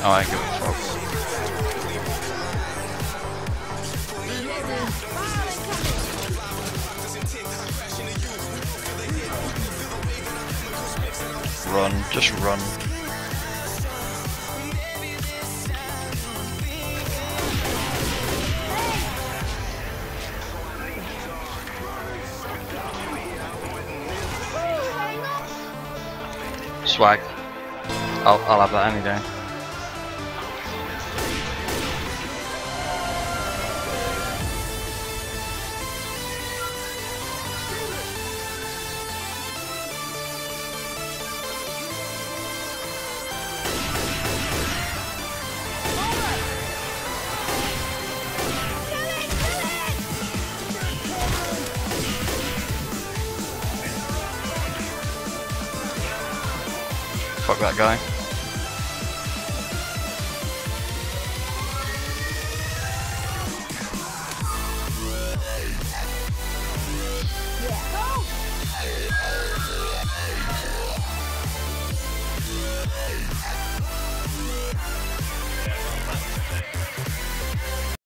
Oh, I give a fuck. Run, just run. Swag. I'll have that any day. Fuck that guy.